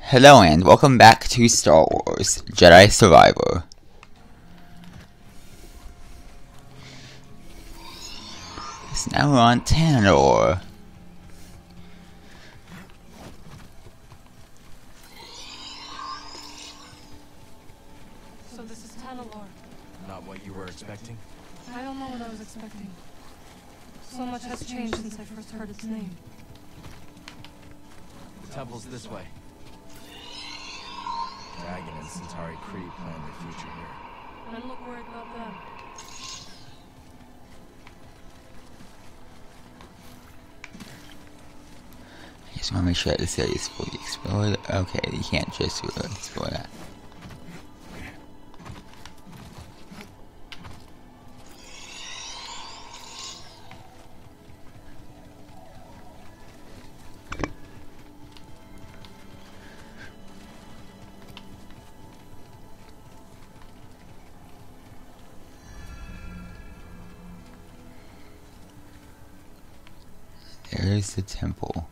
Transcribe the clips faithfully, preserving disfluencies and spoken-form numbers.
Hello and welcome back to Star Wars Jedi Survivor. So now we're on Tantor. So this is Tanalor. Not what you were expecting? I don't know what I was expecting. So much has changed since I first heard its name. The temple's this way. Dragon and Centauri Kree plan their future here. And look where it got them. I just want to make sure that this area is fully explored. Okay, you can't just really explore that. There's the temple.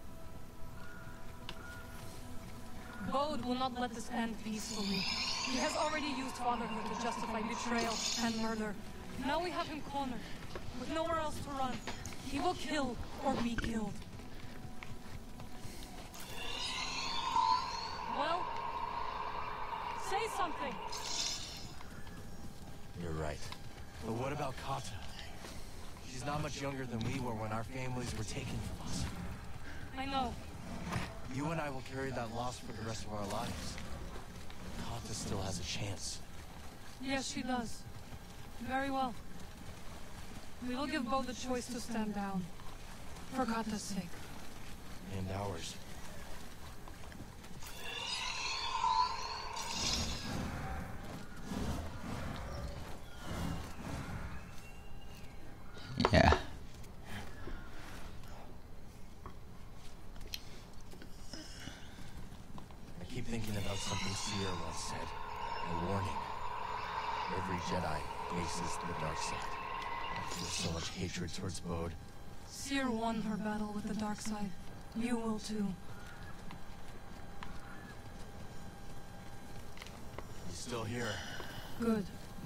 Bode will not let this end peacefully. He has already used fatherhood to justify betrayal and murder. Now we have him cornered, with nowhere else to run. He will kill or be killed. Well, say something. You're right. But what about Kata? She's not much younger than we were when our families were taken from us. I know. You and I will carry that loss for the rest of our lives. Kata still has a chance. Yes, she does. Very well. We will give Bode the choice to stand down. For Kata's sake. And ours. Yeah. I keep thinking about something Seer once said. A warning. Every Jedi faces the dark side. I feel so much hatred towards Bode. Seer won her battle with the dark side. You will too. He's still here. Good.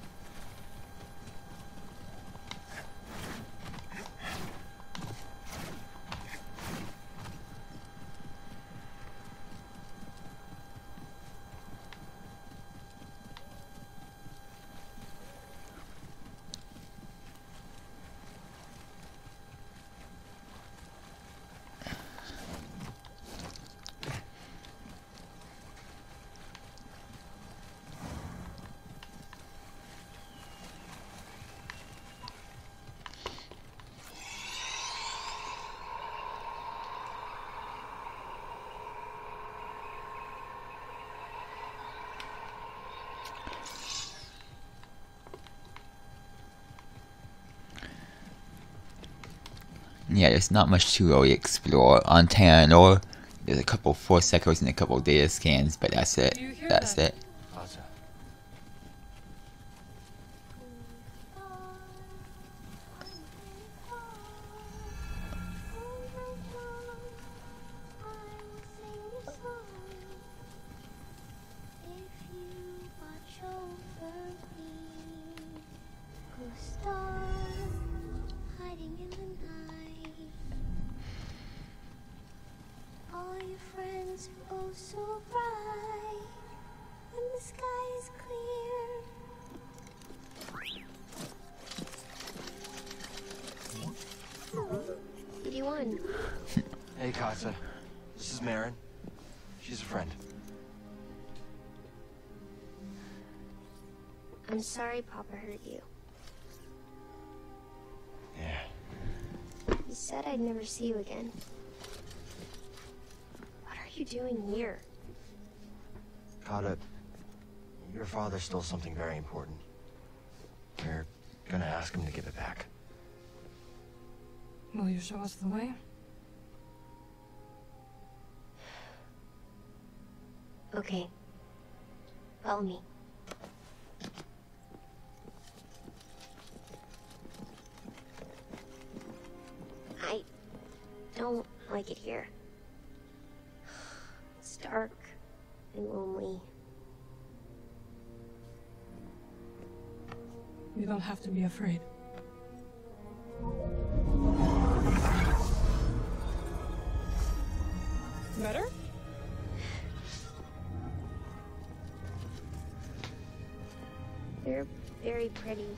Yeah, there's not much to really explore on Tantor. There's a couple force echoes and a couple data scans, but that's it. Do you hear That's that? it. Kata. Oh, so bright when the sky is clear. What do you want? Hey, Kata. This is Marin. She's a friend. I'm sorry Papa hurt you. Yeah. He said I'd never see you again. What are you doing here? Kata, your father stole something very important. We're gonna ask him to give it back. Will you show us the way? Okay. Follow me. I don't like it here. It's dark, and lonely. You don't have to be afraid. Better? You're very pretty.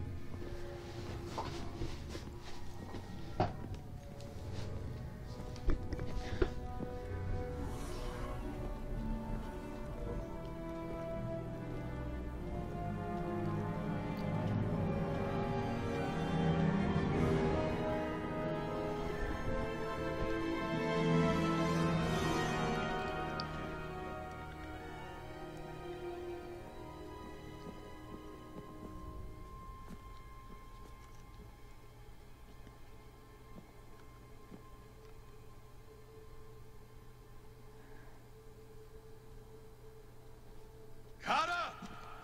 Kata!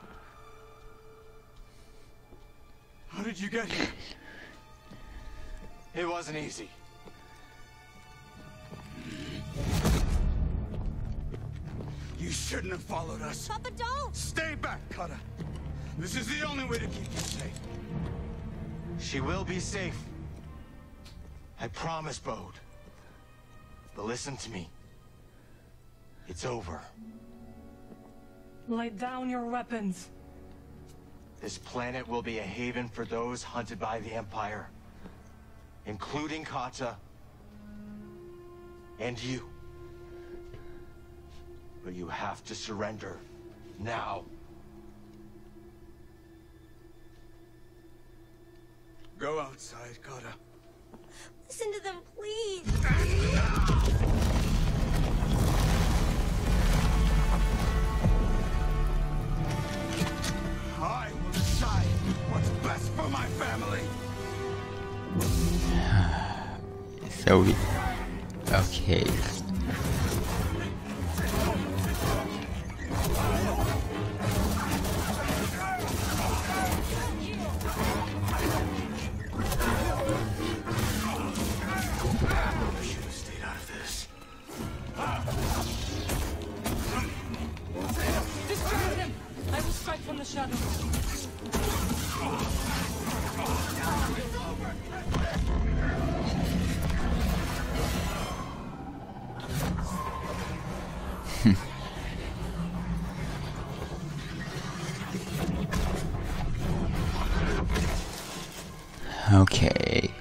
How did you get here? It wasn't easy. You shouldn't have followed us. Papa, don't! Stay back, Kata. This is the only way to keep you safe. She will be safe. I promise, Bode. But listen to me. It's over. Lay down your weapons. This planet will be a haven for those hunted by the Empire, including Kata and you. But you have to surrender now. Go outside, Kata. Listen to them, please! I will decide what's best for my family. So we... Okay. I should have stayed out of this. Distract him! I will strike from the shadows. Okay.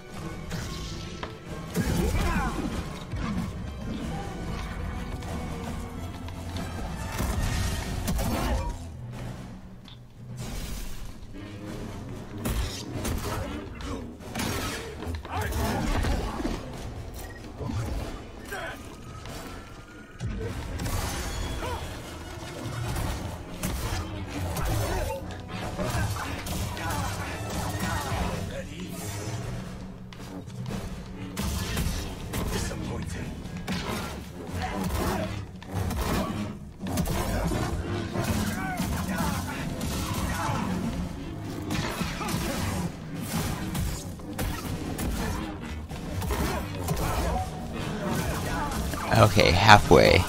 Disappointing. Okay, halfway.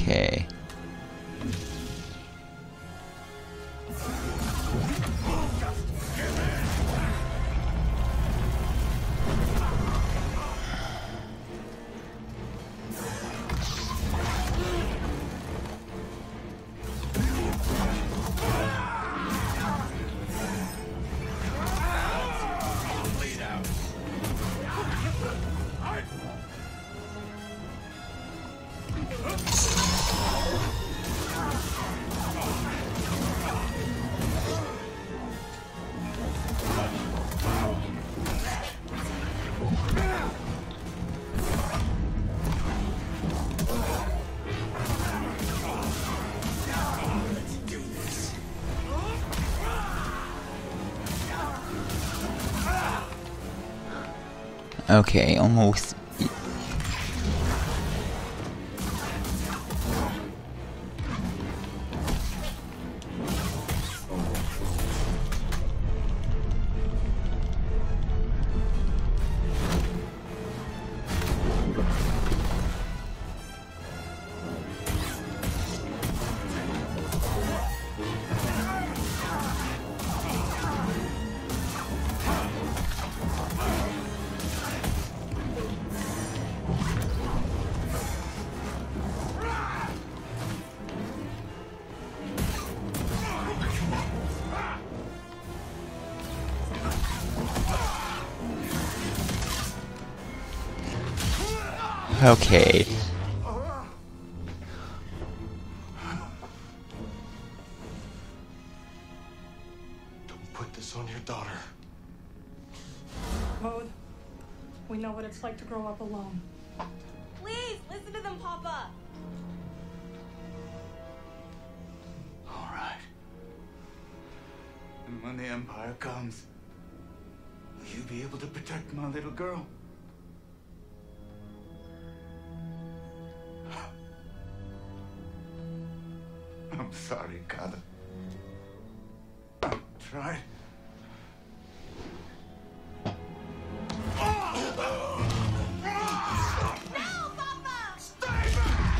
Okay. Okay, almost. Okay. Don't put this on your daughter. Bode, we know what it's like to grow up alone. Please, listen to them, Papa! All right. And when the Empire comes, will you be able to protect my little girl? I'm sorry, Kada. I tried. No, Papa! Stay back!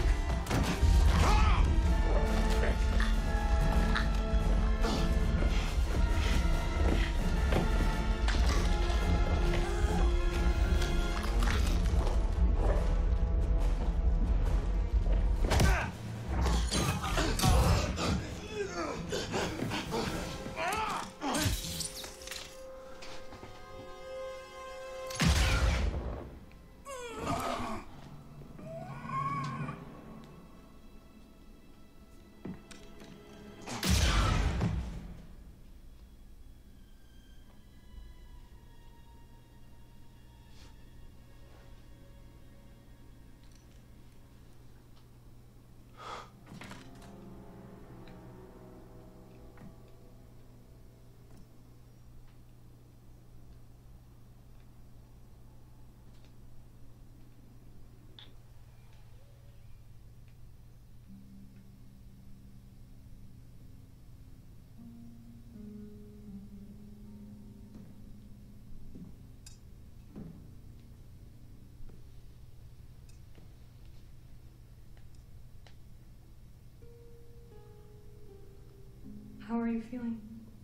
How are you feeling?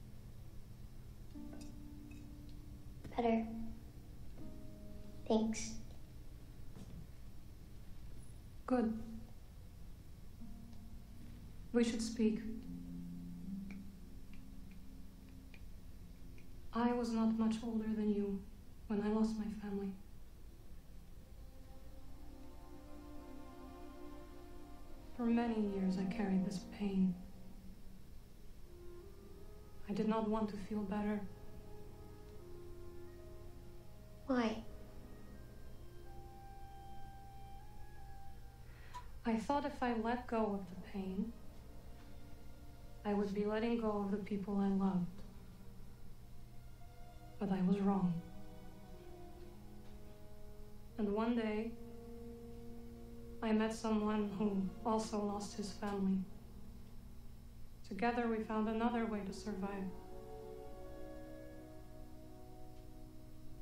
Better. Thanks. Good. We should speak. I was not much older than you when I lost my family. For many years I carried this pain. I did not want to feel better. Why? I thought if I let go of the pain, I would be letting go of the people I loved. But I was wrong. And one day, I met someone who also lost his family. Together we found another way to survive.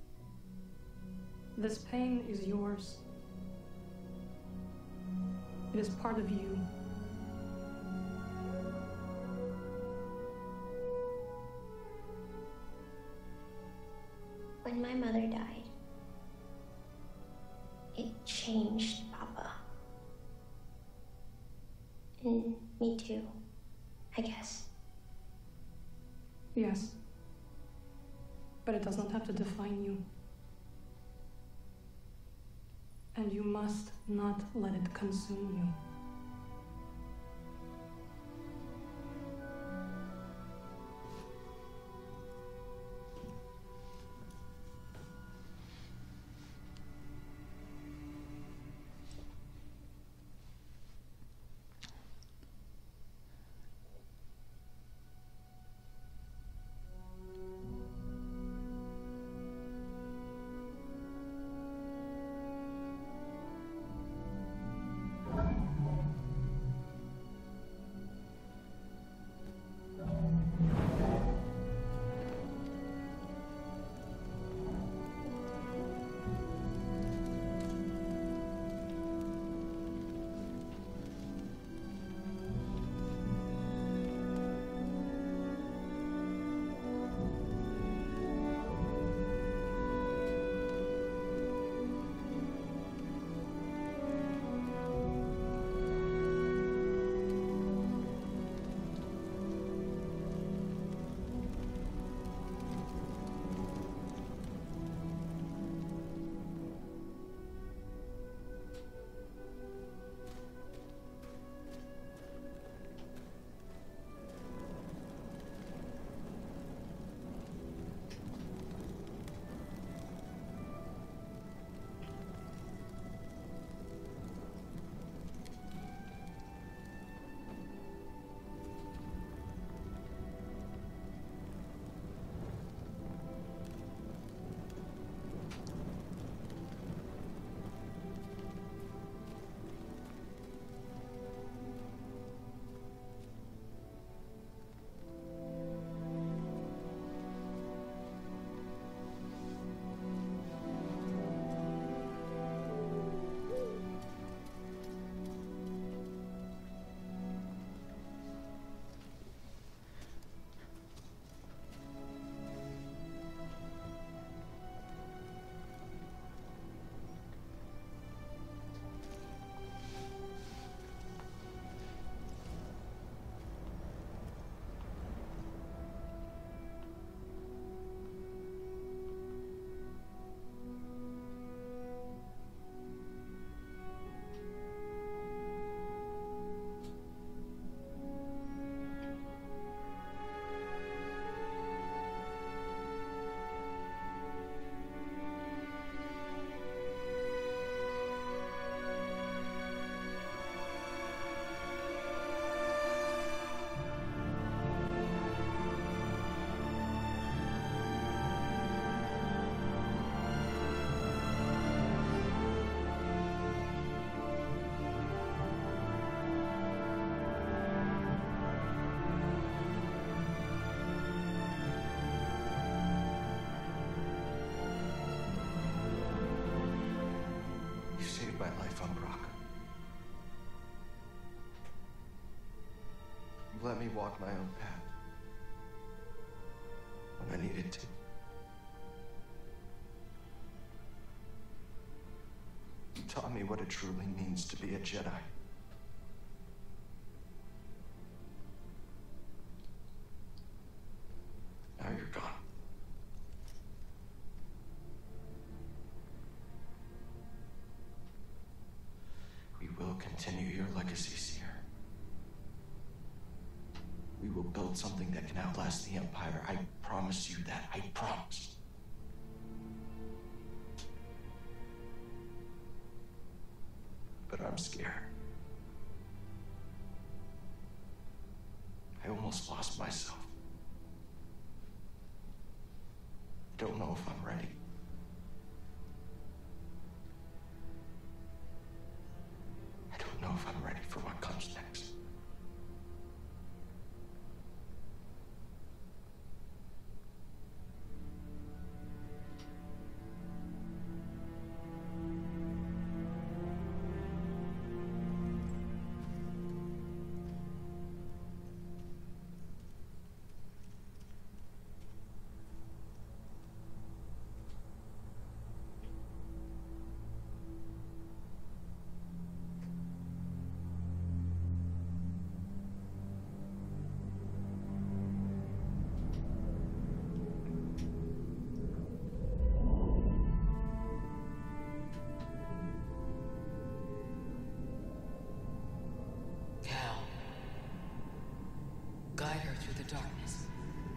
This pain is yours. It is part of you. When my mother died, it changed Papa. And me too, I guess. Yes. But it does not have to define you. And you must not let it consume you. My life on Brock. You let me walk my own path when I needed to. You taught me what it truly means to be a Jedi. Now you're gone. We will continue your legacy, Seer. We will build something that can outlast the Empire. I promise you that. I promise. But I'm scared. I almost lost myself. I don't know if I'm ready. I don't know if I'm ready for what comes next. darkness.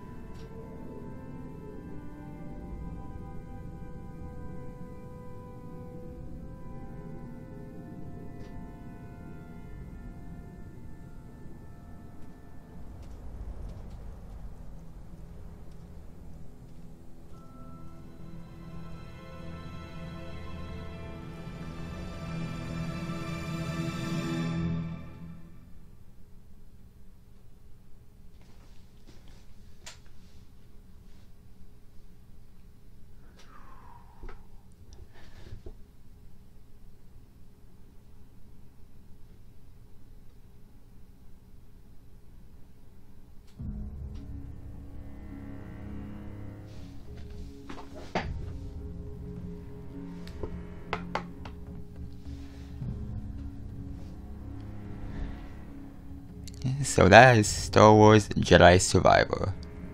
So that is Star Wars Jedi Survivor.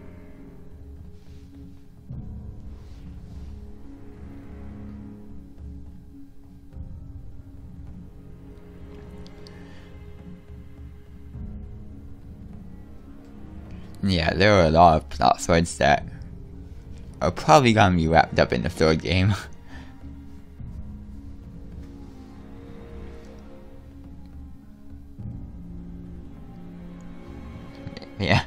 Yeah, there are a lot of plot threads that are probably gonna be wrapped up in the third game. Yeah.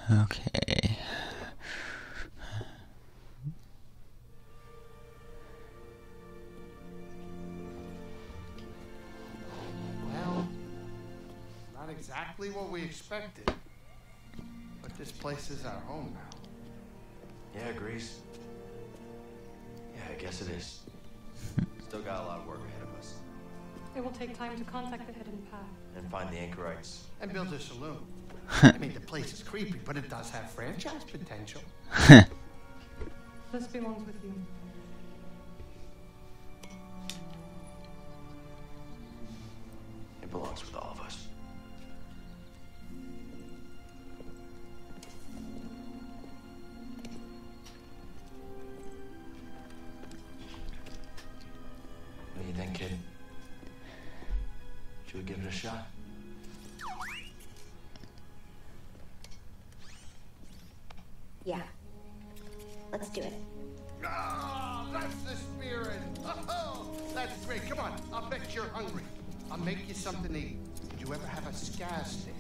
Okay. Well, not exactly what we expected. But this place is our home now. Yeah, Grease. Yeah, I guess it is. Still got a lot of work ahead of us. It will take time to contact the hidden path. And find the anchorites. And build a saloon. I mean, the place is creepy, but it does have franchise potential. This belongs with you. It belongs with all of us. What do you think, kid? Should we give it a shot? Yeah. Let's do it. Ah, that's the spirit. Oh, that's great. Come on, I'll bet you're hungry. I'll make you something to eat. Did you ever have a scaz stick?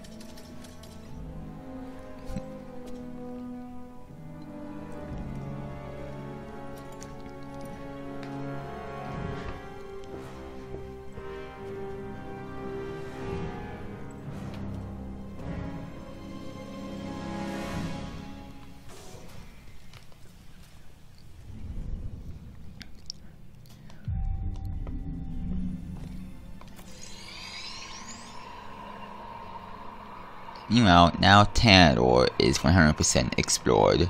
Meanwhile, now Tanador is one hundred percent explored.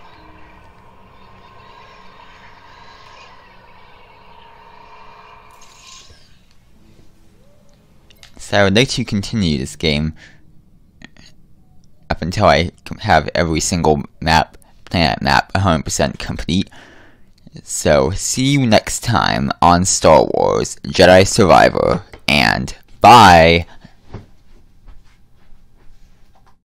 So I would like to continue this game up until I have every single map, planet map, one hundred percent complete. So, see you next time on Star Wars Jedi Survivor, and bye!